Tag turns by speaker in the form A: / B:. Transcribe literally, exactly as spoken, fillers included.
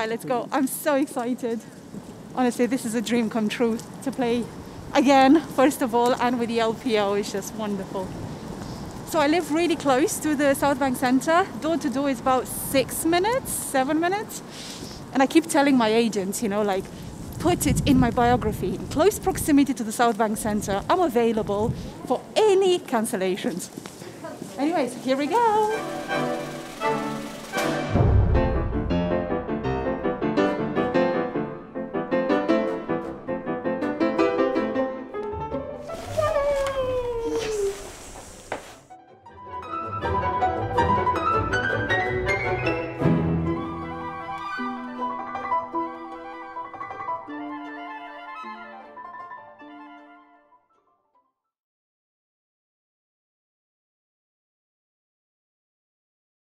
A: right, let's go. I'm so excited. Honestly, this is a dream come true to play again, first of all, and with the L P O. It's just wonderful. So I live really close to the Southbank Centre. Door to door is about six minutes, seven minutes. And I keep telling my agents, you know, like, put it in my biography. In close proximity to the Southbank Centre, I'm available for any cancellations. Anyways, here we go.